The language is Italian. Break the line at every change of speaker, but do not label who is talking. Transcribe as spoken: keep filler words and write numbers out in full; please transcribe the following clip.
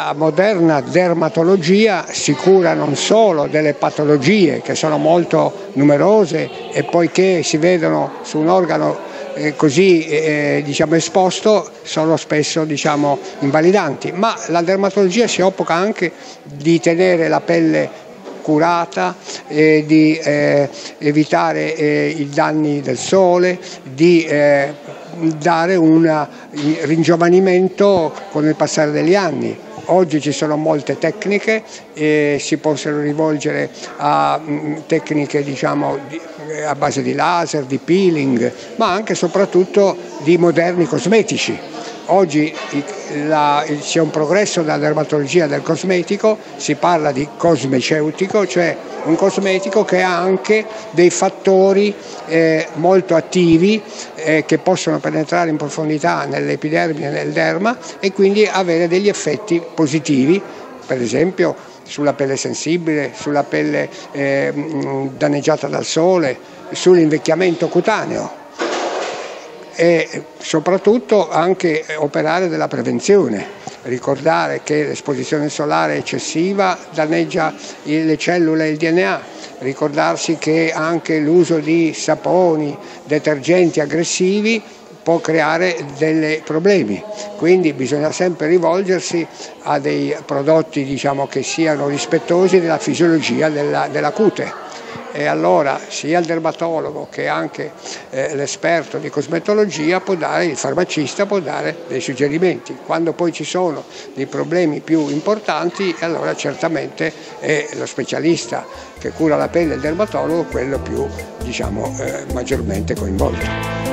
La moderna dermatologia si cura non solo delle patologie, che sono molto numerose e poiché si vedono su un organo eh, così eh, diciamo esposto sono spesso diciamo invalidanti, ma la dermatologia si occupa anche di tenere la pelle curata, eh, di eh, evitare eh, i danni del sole, di eh, dare un ringiovanimento con il passare degli anni. Oggi ci sono molte tecniche e si possono rivolgere a mh, tecniche diciamo, di, a base di laser, di peeling, ma anche e soprattutto di moderni cosmetici. Oggi c'è un progresso della dermatologia del cosmetico, si parla di cosmeceutico, cioè un cosmetico che ha anche dei fattori eh, molto attivi eh, che possono penetrare in profondità nell'epidermide e nel derma e quindi avere degli effetti positivi, per esempio sulla pelle sensibile, sulla pelle eh, danneggiata dal sole, sull'invecchiamento cutaneo. E soprattutto anche operare della prevenzione, ricordare che l'esposizione solare eccessiva danneggia le cellule e il D N A, ricordarsi che anche l'uso di saponi, detergenti aggressivi può creare dei problemi, quindi bisogna sempre rivolgersi a dei prodotti diciamo, che siano rispettosi della fisiologia della, della cute. E allora sia il dermatologo che anche eh, l'esperto di cosmetologia può dare, il farmacista può dare dei suggerimenti. Quando poi ci sono dei problemi più importanti, allora certamente è lo specialista che cura la pelle, il dermatologo, quello più diciamo, eh, maggiormente coinvolto.